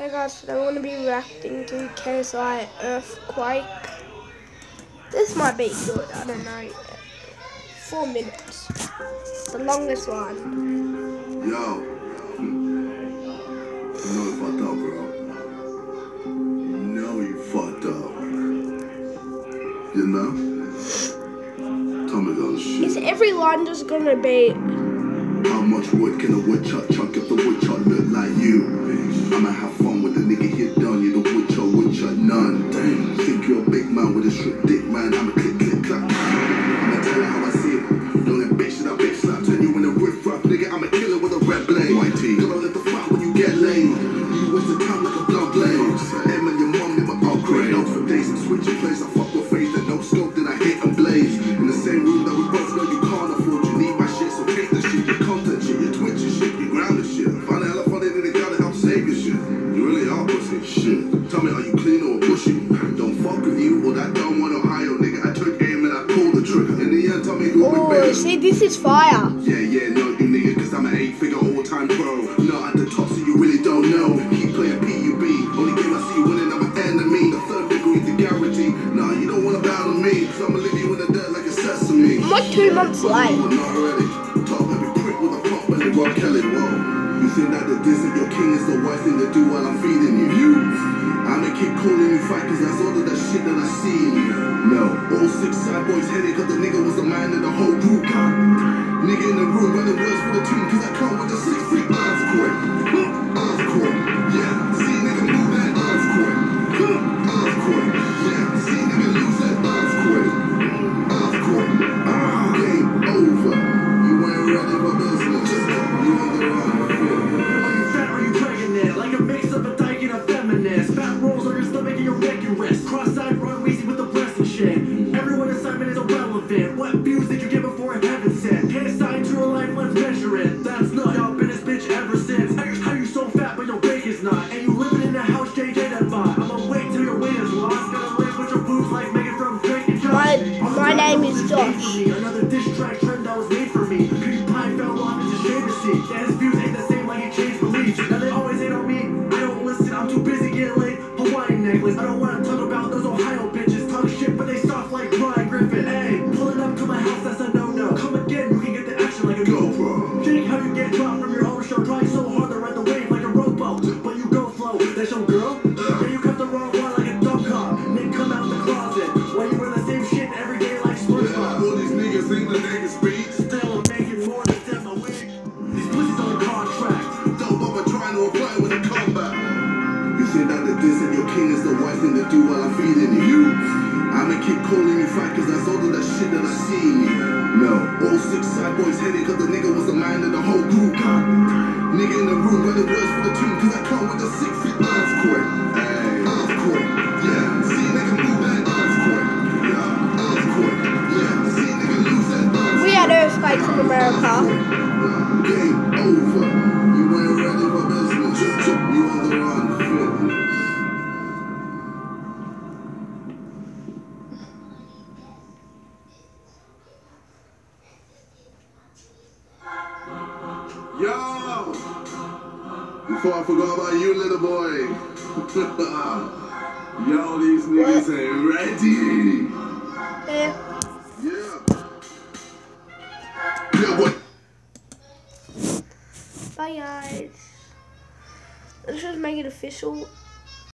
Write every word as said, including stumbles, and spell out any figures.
Hey guys, today I'm going to be reacting to K S I Earthquake. This might be good, I don't know. Four minutes. The longest one. Yo. You know you fucked up, bro. You know you fucked up. You know? Tell me those shit. Is every line just going to be... How much wood can a woodchuck chuck if the woodchuck look like you? I'ma have fun with the nigga here done. You the woodchuck, woodchuck none. Damn, think you're a big man with a strip dick, man. I'ma click, click, clack. I'ma tell her how I see it. Don't let bitch that I bitch slap. Turn you in a riff raff, nigga. I'm a killer with a red blade. White tee. Gotta let the fight when you get laid. You waste the time like a blood blade. Em and your mum never upgrade. Out for days and switch your place. I fuck your face. Then no scope, then I hit and blaze. In the same room that we both know you can't afford. You need my shit, so take the shit. You content shit, you twitch your shit, you ground the shit. Find out hella funny that they gotta help save your shit. You really are pussy. Shit. Tell me, are you clean or bushy? Don't fuck with you or that dumb one Ohio nigga. I took aim and I pulled the trigger. In the end, tell me who would better. Oh, see, this is fire. Yeah, yeah, no, you nigga, cause I'm an eight-figure all-time pro. Not at the top, so you really don't know. Keep playing P U B. Only game I see you winning, I'm an enemy. The third degree, the guarantee. Nah, you don't wanna battle me, cause I'ma leave you in the dirt like a sesame. I'm like two months late. Not already. Top heavy prick with a pop belly, Rob Kelly, whoa. You think that the diss of your king is the worst thing to do while I'm feeding you? You. I'ma keep calling you fat cause that's all of that shit that I see in you. No, all six side boys headed cause the nigga was the man in the whole group. Nigga in the room running words for the team cause I come with a six feet earthquake. Earthquake, yeah. See nigga move that earthquake. Earthquake, yeah. See nigga lose that earthquake. Earthquake, ah, game over. You ain't ready for business. You on the run. Are you fat or are you dragging it? Like a mix of a dyke and a feminist. Fat rolls on your stomach and your neck and wrist. Cross-eyed run wheezy with the breast and shit. Everyone assignment is irrelevant. What views did you get before heaven sent? K S I into your life, let's measure it. That's not y'all been this bitch ever since. How you, how you so fat but your bake is not? And you living in a house J J that bought. I'ma wait till your weight is lost. Gotta live with your boobs like Megan from Drake and Josh. My, my name is Josh. Another diss track trend that was made for me. PewDiePie fell off, it's a shame to see. That his views ain't the same like he changed beliefs. Now they always hate on me, I don't listen, I'm too busy getting laid. Hawaiian necklace, I don't wanna talk about those Ohio bitches. Talk shit but they soft like Brian Griffin. Hey, pulling up to my house, that's a no-no. Come again, you can get the action like a GoPro. Jake, how you get dropped from your own show. Trying so hard to ride the wave like a rowboat. But you go slow, that's your girl? Yeah, you cut the wrong one like a dumb cop. Then come out the closet, while you wear the same shit every day like SpongeBob. All these niggas think that they can speak. Still, I'm making more than ten a week. These pussies on contract. Don't bother trying to apply with a combat. You think that the diss of your king is the wise thing to do while I'm feeding you? I'ma keep calling you fat cause that's all of that shit that I see in you. No, all six side boys headed cause the nigga was the man in the whole group. Nigga in the room running words for the team cause I come with a six feet earthquake. Hey, earthquake, yeah. See nigga move that earthquake. Yeah, earthquake, yeah. See nigga lose that earthquake. We had earthquakes in America. Game over. You ain't ready for business. You on the run. Yo! Before I forgot about you, little boy. Yo, these niggas What? ain't ready. Yeah. Yeah. Yeah, what? Bye guys. Let's just make it official.